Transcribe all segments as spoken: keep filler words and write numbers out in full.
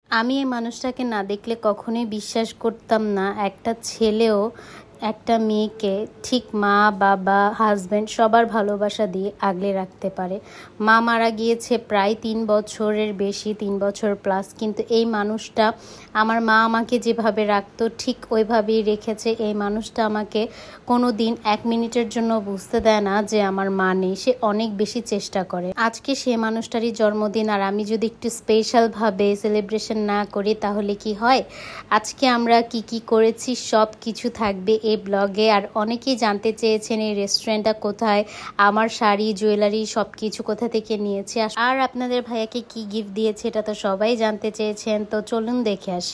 আমি এই মানুষটাকে না দেখলে কখনোই বিশ্বাস করতাম না একটা ছেলেও একটা মেয়েকে ঠিক মা বাবা হাজব্যান্ড সবার ভালোবাসা দিয়ে আগলে রাখতে পারে। মা মারা গিয়েছে প্রায় তিন বছরের বেশি, তিন বছর প্লাস, কিন্তু এই মানুষটা আমার মা আমাকে যেভাবে রাখতো ঠিক ওইভাবেই রেখেছে। এই মানুষটা আমাকে কোনো দিন এক মিনিটের জন্য বুঝতে দেয় না যে আমার মা নেই। সে অনেক বেশি চেষ্টা করে। আজকে সে মানুষটারই জন্মদিন, আর আমি যদি একটু স্পেশালভাবে সেলিব্রেশন না করি তাহলে কি হয়? আজকে আমরা কি কি করেছি সব কিছু থাকবে এই ব্লগে। আর অনেকেই জানতে চেয়েছেন এই রেস্টুরেন্টটা কোথায়, আমার শাড়ি জুয়েলারি সব কিছু কোথা থেকে নিয়েছি, আর আপনাদের ভাইয়াকে কি গিফট দিয়েছে এটা তো সবাই জানতে চেয়েছেন। তো চলুন দেখে আসি।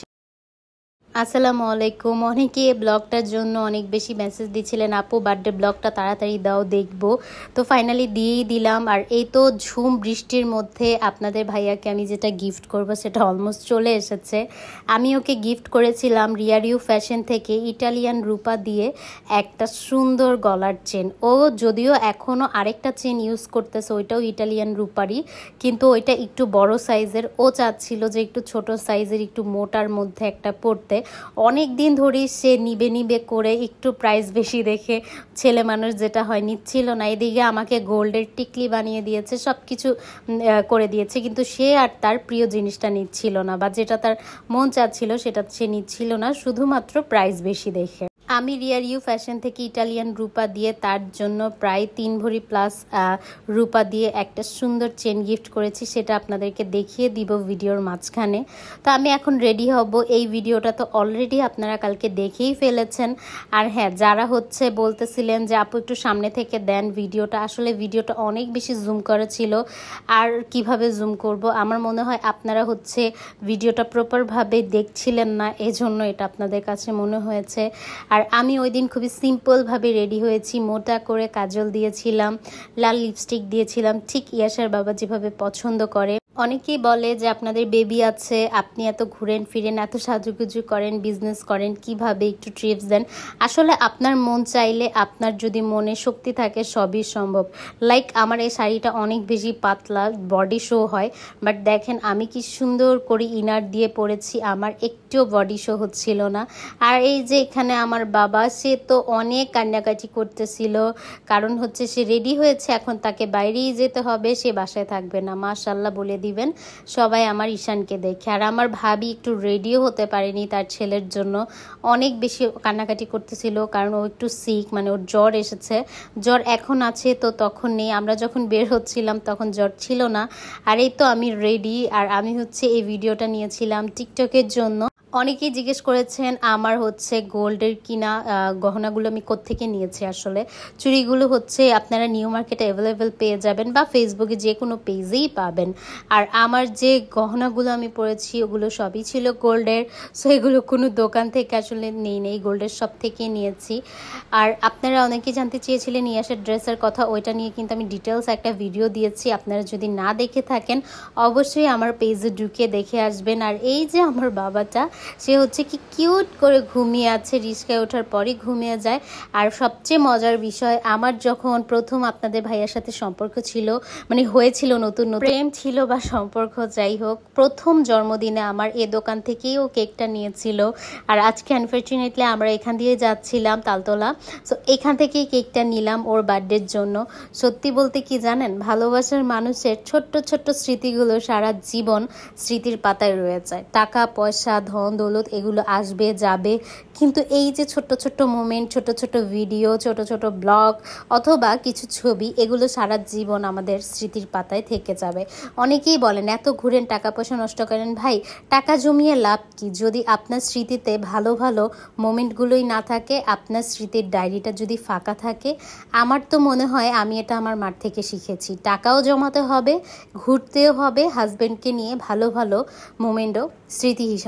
আসসালামু আলাইকুম। অনেকে ব্লগটার জন্য অনেক বেশি মেসেজ দিচ্ছিলেন, আপু বার্থডে ব্লগটা তাড়াতাড়ি দাও দেখবো। তো ফাইনালি দিয়েই দিলাম। আর এই তো ঝুম বৃষ্টির মধ্যে আপনাদের ভাইয়াকে আমি যেটা গিফট করব সেটা অলমোস্ট চলে এসেছে। আমি ওকে গিফট করেছিলাম রিয়ারিউ ফ্যাশন থেকে ইটালিয়ান রূপা দিয়ে একটা সুন্দর গলার চেন। ও যদিও এখনও আরেকটা চেন ইউজ করতেছে, ওইটাও ইটালিয়ান রূপারই, কিন্তু ওইটা একটু বড় সাইজের। ও চাচ্ছিল যে একটু ছোট সাইজের একটু মোটার মধ্যে একটা পরতে। অনেক দিন ধরেই সে নিবে নিবে করে একটু প্রাইস বেশি দেখে ছেলে মানুষ যেটা হয় নিচ্ছিল না। এদিকে আমাকে গোল্ডের টিকলি বানিয়ে দিয়েছে, সব কিছু করে দিয়েছে, কিন্তু সে আর তার প্রিয় জিনিসটা নিচ্ছিল না, বা যেটা তার মন চাচ্ছিল সেটা সে নিচ্ছিল না, শুধুমাত্র প্রাইস বেশি দেখে। আমি রিয়ারিউ ফ্যাশন থেকে ইটালিয়ান রূপা দিয়ে তার জন্য প্রায় তিন ভরি প্লাস রূপা দিয়ে একটা সুন্দর চেন গিফট করেছি, সেটা আপনাদেরকে দেখিয়ে দিব ভিডিওর মাঝখানে। তো আমি এখন রেডি হব। এই ভিডিওটা তো অলরেডি আপনারা কালকে দেখেই ফেলেছেন। আর হ্যাঁ, যারা হচ্ছে বলতেছিলেন যে আপু একটু সামনে থেকে দেন ভিডিওটা, আসলে ভিডিওটা অনেক বেশি জুম করা ছিল, আর কিভাবে জুম করব আমার মনে হয় আপনারা হচ্ছে ভিডিওটা প্রপারভাবে দেখছিলেন না, এজন্য এটা আপনাদের কাছে মনে হয়েছে। আর আমি ওই দিন খুবই সিম্পলভাবে রেডি হয়েছি, মোটা করে কাজল দিয়েছিলাম, লাল লিপস্টিক দিয়েছিলাম, ঠিক ইয়াসার বাবা যেভাবে পছন্দ করে। অনেকেই বলে যে আপনাদের বেবি আছে, আপনি এত ঘুরেন ফিরেন, এত সাজুগুজু করেন, বিজনেস করেন, কিভাবে একটু ট্রিপস দেন। আসলে আপনার মন চাইলে, আপনার যদি মনে শক্তি থাকে, সবই সম্ভব। লাইক আমার এই শাড়িটা অনেক বেশি পাতলা, বডি শো হয়, বাট দেখেন আমি কি সুন্দর করে ইনার দিয়ে পরেছি, আমার একটুও বডি শো হচ্ছিল না। আর এই যে এখানে আমার বাবা, সে তো অনেক কান্নাকাটি করতেছিল, কারণ হচ্ছে সে রেডি হয়েছে, এখন তাকে বাইরেই যেতে হবে, সে বাসায় থাকবে না। মাশাআল্লাহ বলে দিবেন সবাই আমার ঈশানকে দেখে। আর আমার ভাবি একটু রেডিও হতে পারেনি তার ছেলের জন্য, অনেক বেশি কান্নাকাটি করতেছিল, কারণ ও একটু সিক, মানে ওর জ্বর এসেছে। জ্বর এখন আছে, তো তখন নেই। আমরা যখন বের হচ্ছিলাম তখন জ্বর ছিল না। আর এই তো আমি রেডি, আর আমি হচ্ছে এই ভিডিওটা নিয়েছিলাম টিকটকের জন্য। অনেকেই জিজ্ঞেস করেছেন আমার হচ্ছে গোল্ডের কিনা গহনাগুলো আমি কোত্থেকে নিয়েছি। আসলে চুড়িগুলো হচ্ছে আপনারা নিউ মার্কেটে অ্যাভেলেবেল পেয়ে যাবেন, বা ফেসবুকে যে কোনো পেজেই পাবেন। আর আমার যে গহনাগুলো আমি পরেছি ওগুলো সবই ছিল গোল্ডের, সো এগুলো কোনো দোকান থেকে আসলে নেই নেই গোল্ডের সব থেকে নিয়েছি। আর আপনারা অনেকেই জানতে চেয়েছিলেন ইয়াসের ড্রেসের কথা, ওইটা নিয়ে কিন্তু আমি ডিটেলস একটা ভিডিও দিয়েছি, আপনারা যদি না দেখে থাকেন অবশ্যই আমার পেজে ঢুকে দেখে আসবেন। আর এই যে আমার বাবাটা, সে হচ্ছে কি কিউট করে ঘুমিয়ে আছে, রিস্কায় ওঠার পরই ঘুমিয়ে যায়। আর সবচেয়ে মজার বিষয়, আমার যখন প্রথম আপনাদের ভাইয়ার সাথে সম্পর্ক ছিল, মানে হয়েছিল নতুন নতুন প্রেম ছিল বা সম্পর্ক যাই হোক, প্রথম জন্মদিনে আমার এ দোকান থেকেই ও কেকটা নিয়েছিল। আর আজকে আনফর্চুনেটলি আমরা এখান দিয়ে যাচ্ছিলাম তালতলা, সো এখান থেকেই কেকটা নিলাম ওর বার্থডের জন্য। সত্যি বলতে কি জানেন, ভালোবাসার মানুষের ছোট্ট ছোট্ট স্মৃতিগুলো সারা জীবন স্মৃতির পাতায় রয়ে যায়। টাকা পয়সা ধন দৌলত এগুলো আসবে যাবে, কিন্তু এই যে ছোট্ট ছোট্ট মোমেন্ট, ছোট ছোট ভিডিও, ছোট ছোট ব্লগ অথবা কিছু ছবি, এগুলো সারা জীবন আমাদের স্মৃতির পাতায় থেকে যাবে। অনেকেই বলেন এত ঘুরেন, টাকা পয়সা নষ্ট করেন। ভাই, টাকা জমিয়ে লাভ কি যদি আপনার স্মৃতিতে ভালো ভালো মোমেন্টগুলোই না থাকে, আপনার স্মৃতির ডায়েরিটা যদি ফাঁকা থাকে? আমার তো মনে হয় আমি এটা আমার মার থেকে শিখেছি। টাকাও জমাতে হবে, ঘুরতেও হবে, হাজব্যান্ডকে নিয়ে ভালো ভালো মোমেন্টও স্মৃতি হিসাবে রাখতে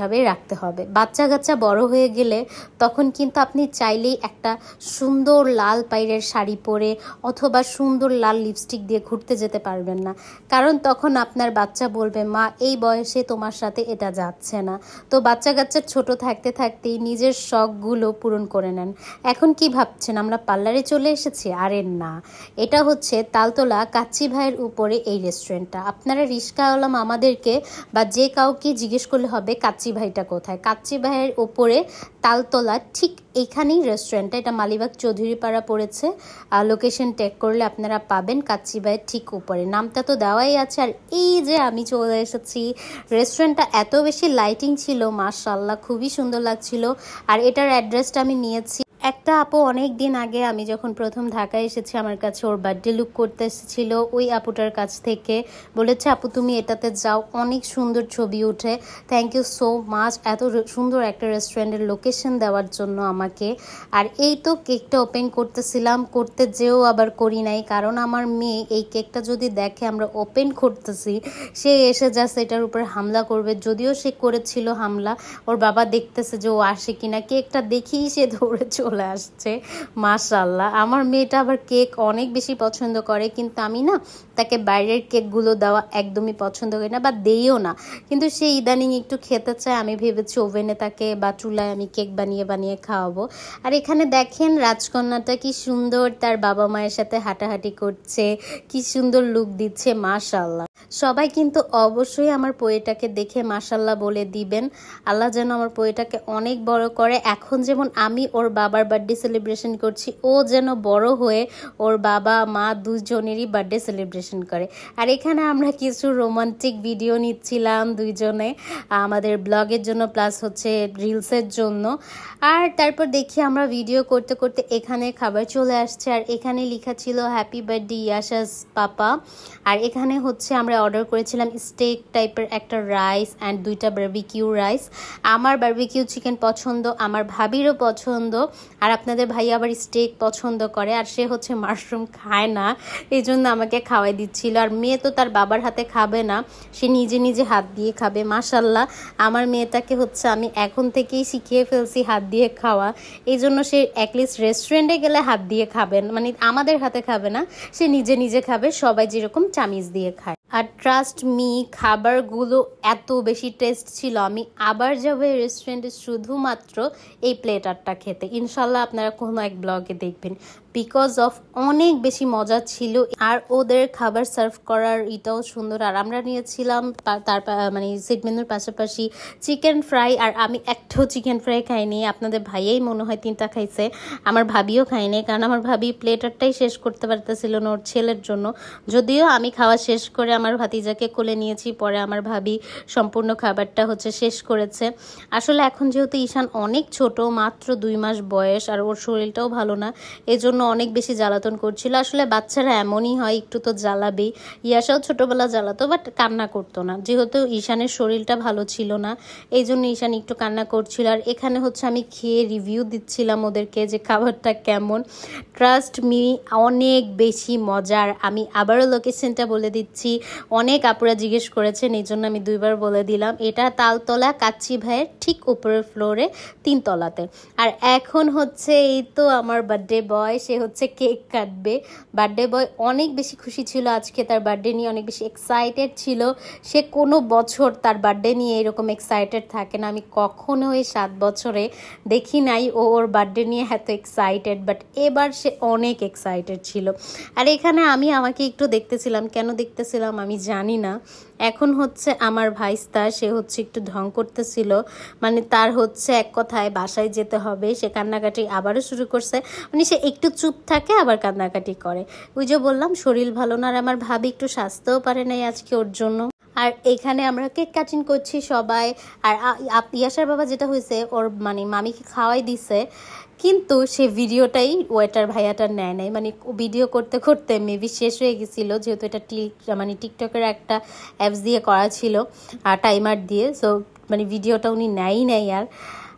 রাখতে হবে। বাচ্চা কাচ্চা বড় হয়ে গেলে তখন কিন্তু আপনি চাইলেই একটা সুন্দর লাল পাইরের শাড়ি পরে অথবা সুন্দর লাল লিপস্টিক দিয়ে ঘুরতে যেতে পারবেন না, কারণ তখন আপনার বাচ্চা বলবে মা এই বয়সে তোমার সাথে এটা যাচ্ছে না। তো বাচ্চা কাচ্চা ছোট থাকতে থাকতেই নিজের শখগুলো পূরণ করে নেন। এখন কি ভাবছেন আমরা পার্লারে চলে এসেছি? আরে না, এটা হচ্ছে তালতলা কাচ্চি ভাইয়ের উপরে এই রেস্টুরেন্টটা। আপনারা রিস্কাওয়ালা মামাদেরকে বা যে কাউকে জিজ্ঞেস করলে হবে কাচ্চি ভাইটা কোথায়। কাচ্চি ভাইয়ের উপরে তালতলা ঠিক এইখানেই রেস্টুরেন্টটা। এটা মালিবাগ চৌধুরীপাড়া পড়েছে, আর লোকেশন ট্যাগ করলে আপনারা পাবেন কাচ্চি ভাইয়ের ঠিক উপরে। নামটা তো দেওয়াই আছে। আর এই যে আমি চলে এসেছি, রেস্টুরেন্টটা এত বেশি লাইটিং ছিল মাশাআল্লাহ, খুবই সুন্দর লাগছিল। আর এটার অ্যাড্রেসটা আমি নিয়েছি একটা আপু অনেক দিন আগে আমি যখন প্রথম ঢাকায় এসেছি আমার কাছে ওর বার্থডে লুক করতে এসেছিলো, ওই আপুটার কাছ থেকে বলেছে আপু তুমি এটাতে যাও, অনেক সুন্দর ছবি ওঠে। থ্যাংক ইউ সো মাচ এত সুন্দর একটা রেস্টুরেন্টের লোকেশন দেওয়ার জন্য আমাকে। আর এই তো কেকটা ওপেন করতেছিলাম, করতে যেও আবার করি নাই, কারণ আমার মেয়ে এই কেকটা যদি দেখে আমরা ওপেন করতেছি সে এসে জাস্ট এটার উপর হামলা করবে। যদিও সে করেছিল হামলা, ওর বাবা দেখতেছে যে ও আসে কিনা, কেকটা দেখেই সে ধরে চলে আসছে। মাশাআল্লাহ, আমার মেয়েটা আবার কেক অনেক বেশি পছন্দ করে, কিন্তু আমি না তাকে বাইরের কেকগুলো দেওয়া একদমই পছন্দ করি না বা দেইও না, কিন্তু সে ইদানিং একটু খেতে চায়। আমি ভেবেছি ওভেনে তাকে বা চুলায় আমি কেক বানিয়ে বানিয়ে খাওয়াবো। আর এখানে দেখেন রাজকন্যাটা কি সুন্দর তার বাবা মায়ের সাথে হাঁটাহাঁটি করছে, কি সুন্দর লুক দিচ্ছে মাশাআল্লাহ। সবাই কিন্তু অবশ্যই আমার পোয়েটাকে দেখে মাশাআল্লাহ বলে দিবেন। আল্লাহ যেন আমার পোয়েটাকে অনেক বড় করে। এখন যেমন আমি ওর বাবার বার্থডে সেলিব্রেশন করছি, ও যেন বড় হয়ে ওর বাবা মা দুজনেরই বার্থডে সেলিব্রেশন করে। আর এখানে আমরা কিছু রোমান্টিক ভিডিও নিচ্ছিলাম দুইজনে, আমাদের ব্লগের জন্য প্লাস হচ্ছে রিলসের জন্য। আর তারপর দেখি আমরা ভিডিও করতে করতে এখানে খাবার চলে আসছে, আর এখানে লেখা ছিল হ্যাপি বার্থডে ইয়াশাস পাপা। আর এখানে হচ্ছে আমরা অর্ডার করেছিলাম স্টেক টাইপের একটা রাইস অ্যান্ড দুইটা বারবিকিউ রাইস। আমার বারবিকিউ চিকেন পছন্দ, আমার ভাবিরও পছন্দ, আর আপনাদের ভাই আবার স্টেক পছন্দ করে, আর সে হচ্ছে মাশরুম খায় না, এই জন্য আমাকে খাওয়াই দিচ্ছিল। আর মেয়ে তো তার বাবার হাতে খাবে না, সে নিজে নিজে হাত দিয়ে খাবে। মাশাআল্লাহ, আমার মেয়েটাকে হচ্ছে আমি এখন থেকেই শিখিয়ে ফেলছি হাত দিয়ে খাওয়া, এই জন্য সে অ্যাটলিস্ট রেস্টুরেন্টে গেলে হাত দিয়ে খাবেন, মানে আমাদের হাতে খাবে না, সে নিজে নিজে খাবে, সবাই যেরকম চামিচ দিয়ে খায়। আর ট্রাস্ট মি, খাবারগুলো এত বেশি টেস্ট ছিল, আমি আবার যাবো এই রেস্টুরেন্টে শুধুমাত্র এই প্লেটারটা খেতে। ইনশাল্লাহ আপনারা কোনো এক ব্লগে দেখবেন, বিকজ অফ অনেক বেশি মজা ছিল। আর ওদের খাবার সার্ভ করার এটাও সুন্দর। আর আমরা নিয়েছিলাম তার মানে সেট মেনুর পাশাপাশি চিকেন ফ্রাই, আর আমি একটাও চিকেন ফ্রাই খাইনি। আপনাদের ভাইয়াই মনে হয় তিনটা খাইছে, আমার ভাবিও খাইনি, কারণ আমার ভাবি প্লেটারটাই শেষ করতে পারতেছিল না ওর ছেলের জন্য। যদিও আমি খাওয়া শেষ করে আমার ভাতিজাকে কোলে নিয়েছি, পরে আমার ভাবি সম্পূর্ণ খাবারটা হচ্ছে শেষ করেছে। আসলে এখন যেহেতু ঈশান অনেক ছোট, মাত্র দুই মাস বয়স, আর ওর শরীরটাও ভালো না, এজন্য অনেক বেশি জ্বালাতন করছিল। আসলে বাচ্চারা এমনই হয়, একটু তো জ্বালাবেই। ইয়াসাও ছোটবেলা জ্বালাতো, বাট কান্না করতো না, যেহেতু ঈশানের শরীরটা ভালো ছিল না, এই জন্য ঈশান একটু কান্না করছিল। আর এখানে হচ্ছে আমি খেয়ে রিভিউ দিচ্ছিলাম ওদেরকে যে খাবারটা কেমন। ট্রাস্ট মি, অনেক বেশি মজার। আমি আবারও লোকেশনটা বলে দিচ্ছি, অনেক আপুরা জিজ্ঞেস করেছেন, এই জন্য আমি দুইবার বলে দিলাম। এটা তালতলা কাচ্চি ভাইয়ের ঠিক উপরের ফ্লোরে তিনতলাতে। আর এখন হচ্ছে এই তো আমার বার্থডে বয়, সে হচ্ছে কেক কাটবে। বার্থডে বয় অনেক বেশি খুশি ছিল আজকে, তার বার্থডে নিয়ে অনেক বেশি এক্সাইটেড ছিল। সে কোনো বছর তার বার্থডে নিয়ে এরকম এক্সাইটেড থাকে না, আমি কখনো এই সাত বছরে দেখি নাই ও ওর বার্থডে নিয়ে এত এক্সাইটেড, বাট এবার সে অনেক এক্সাইটেড ছিল। আর এখানে আমি আমাকে একটু দেখতেছিলাম, কেন দেখতেছিলাম আমি জানি না। এখন হচ্ছে আমার ভাইস্তা, সে হচ্ছে একটু ঢং করতেছিল, মানে তার হচ্ছে এক কথায় বাসায় যেতে হবে, সে কান্নাকাটি আবারও শুরু করছে। মানে সে একটু চুপ থাকে আবার কান্নাকাটি করে, ওই যে বললাম শরীর ভালো না। আর আমার ভাবি একটু স্বাস্থ্যও পারে নাই আজকে ওর জন্য। আর এখানে আমরা কেক কাটিং করছি সবাই। আর ইয়াসার বাবা যেটা হয়েছে, ওর মানে মামিকে খাওয়াই দিছে, কিন্তু সে ভিডিওটাই ওয়েটার ভাইয়াটা নেয় নাই, মানে ভিডিও করতে করতে মেবি শেষ হয়ে গেছিলো, যেহেতু এটা টিক মানে টিকটকের একটা অ্যাপস দিয়ে করা ছিল আর টাইমার দিয়ে, সো মানে ভিডিওটা উনি নেয়ই নেই। আর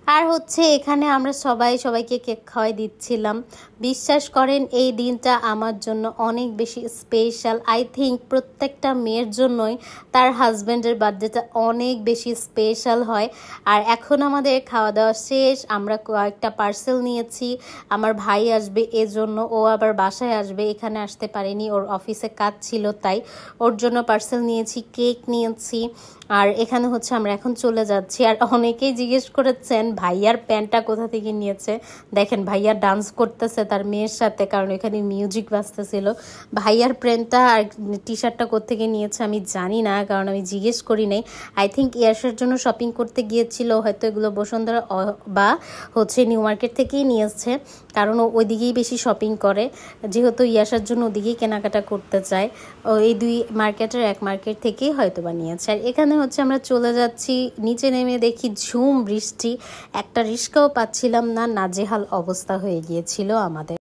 আর হচ্ছে এখানে আমরা সবাই সবাইকে কেক খাওয়াই দিচ্ছিলাম। বিশ্বাস করেন এই দিনটা আমার জন্য অনেক বেশি স্পেশাল। আই থিঙ্ক প্রত্যেকটা মেয়ের জন্যই তার হাজব্যান্ডের বার্থডেটা অনেক বেশি স্পেশাল হয়। আর এখন আমাদের খাওয়া দাওয়া শেষ, আমরা কয়েকটা পার্সেল নিয়েছি। আমার ভাই আসবে এজন্য, ও আবার বাসায় আসবে, এখানে আসতে পারেনি, ওর অফিসে কাজ ছিল, তাই ওর জন্য পার্সেল নিয়েছি, কেক নিয়েছি। আর এখানে হচ্ছে আমরা এখন চলে যাচ্ছি। আর অনেকেই জিজ্ঞেস করেছেন ভাইয়ার প্যান্টটা কোথা থেকে নিয়েছে। দেখেন ভাইয়া ডান্স করতেছে তার মেয়ের সাথে, কারণ এখানে মিউজিক বাজতেছিল। ভাইয়ার প্যান্টটা আর টি শার্টটা কোত্থেকে নিয়েছে আমি জানি না, কারণ আমি জিজ্ঞেস করি নাই। আই থিঙ্ক ইয়াসের জন্য শপিং করতে গিয়েছিল, হয়তো এগুলো বসুন্ধরা বা হচ্ছে নিউ মার্কেট থেকেই নিয়েছে, কারণ ও ওইদিকেই বেশি শপিং করে, যেহেতু ইয়াসার জন্য ওদিকেই কেনাকাটা করতে চায়। ও এই দুই মার্কেটের এক মার্কেট থেকেই হয়তো বা নিয়েছে। আর এখানে হচ্ছে আমরা চলে যাচ্ছি, নিচে নেমে দেখি ঝুম বৃষ্টি, একটা রিস্কাও পাচ্ছিলাম না, নাজেহাল অবস্থা হয়ে গিয়েছিল আমাদের।